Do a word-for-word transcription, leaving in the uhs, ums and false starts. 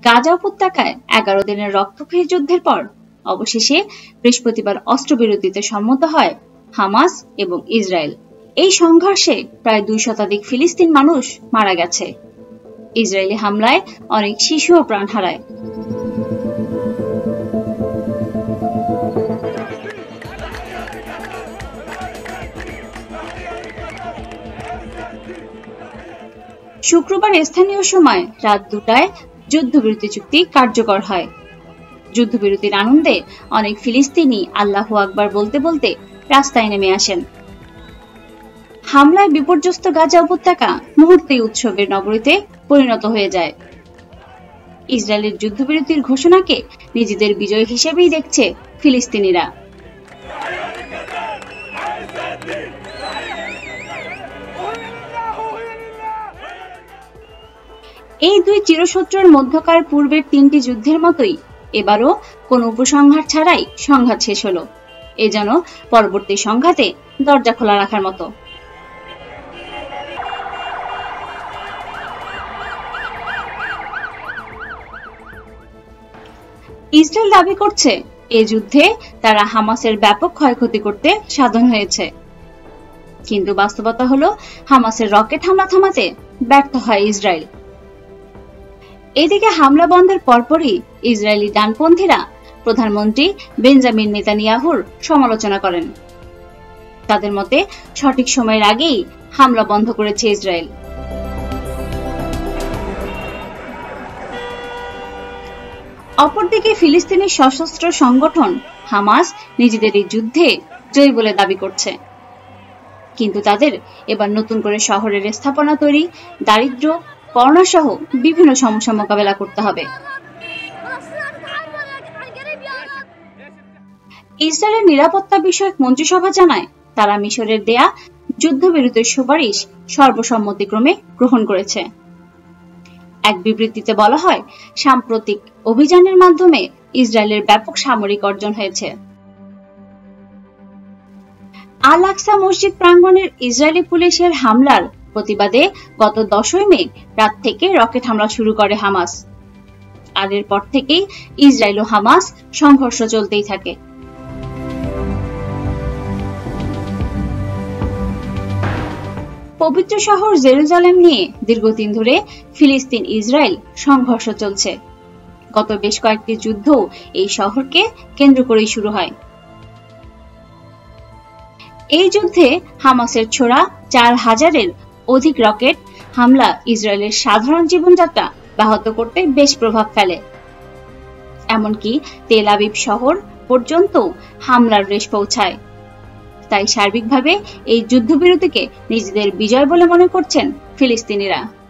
গাজা উপত্যকায় এগারো দিনের রক্তক্ষয়ী যুদ্ধের পর অবশেষে বৃহস্পতিবার অস্ত্রবিরতিতে সম্মত হয় হামাস এবং ইসরায়েল। এই সংঘর্ষে প্রায় দুই শতাধিক ফিলিস্তিন মানুষ মারা গেছে। ইসরায়েলি হামলায় অনেক শিশুও প্রাণ হারায়। শুক্রবার স্থানীয় সময় রাত দুটায় যুদ্ধবিরতি চুক্তি কার্যকর হয়। যুদ্ধবিরতির আনন্দে অনেক ফিলিস্তিনি আল্লাহু আকবার বলতে বলতে রাস্তায় নেমে আসেন। হামলায় বিপর্যস্ত গাজা উপত্যকা মুহূর্তেই উৎসবের নগরীতে পরিণত হয়ে যায়। ইসরায়েলের যুদ্ধবিরতির ঘোষণাকে নিজেদের বিজয় হিসেবেই দেখছে ফিলিস্তিনিরা। এই দুই চিরশত্রুর মধ্যকার পূর্বের তিনটি যুদ্ধের মতোই এবারও কোনো উপসংহার ছাড়াই সংঘাত শেষ হলো। এ যেন পরবর্তী সংঘাতে দরজা খোলা রাখার মতো। ইসরায়েল দাবি করছে এ যুদ্ধে তারা হামাসের ব্যাপক ক্ষয়ক্ষতি করতে সাধন হয়েছে, কিন্তু বাস্তবতা হলো হামাসের রকেট হামলা থামাতে ব্যর্থ হয় ইসরায়েল। এদিকে হামলা বন্ধের পরপরই ইসরায়েলি ডানপন্থীরা প্রধানমন্ত্রী বেঞ্জামিন নেতানিয়াহুর সমালোচনা করেন। তাদের মতে সঠিক সময়ের আগেই হামলা বন্ধ করেছে ইসরায়েল। অপরদিকে ফিলিস্তিনি সশস্ত্র সংগঠন হামাস নিজেদের এই যুদ্ধে জয়ী বলে দাবি করছে, কিন্তু তাদের এবার নতুন করে শহরের স্থাপনা তৈরি, দারিদ্র্য, করোনা সহ বিভিন্ন সমস্যা মোকাবেলা করতে হবে। ইসরায়েলের নিরাপত্তা বিষয়ক মন্ত্রিসভা জানায় তারা মিশরের দেয়া যুদ্ধবিরতির সুপারিশ সর্বসম্মতিক্রমে গ্রহণ করেছে। এক বিবৃতিতে বলা হয়, সাম্প্রতিক অভিযানের মাধ্যমে ইসরায়েলের ব্যাপক সামরিক অর্জন হয়েছে। আল আকসা মসজিদ প্রাঙ্গণের ইসরায়েলি পুলিশের হামলার প্রতিবাদে গত দশই মে রাত থেকে রকেট হামলা শুরু করে হামাস। আর এরপর থেকেই ইসরায়েল ও হামাস সংঘর্ষ চলতেই থাকে। পবিত্র শহর জেরুজালেম নিয়ে দীর্ঘদিন ধরে ফিলিস্তিন ইসরায়েল সংঘর্ষ চলছে। গত বেশ কয়েকটি যুদ্ধ এই শহরকে কেন্দ্র করেই শুরু হয়। এই যুদ্ধে হামাসের ছোড়া চার হাজারের অধিক রকেট হামলা ইসরায়েলের সাধারণ জীবনযাত্রা ব্যাহত করতে বেশ প্রভাব ফেলে। এমনকি তেল আবিব শহর পর্যন্ত হামলার রেশ পৌঁছায়। তাই সার্বিকভাবে এই যুদ্ধবিরতিকে নিজেদের বিজয় বলে মনে করছেন ফিলিস্তিনিরা।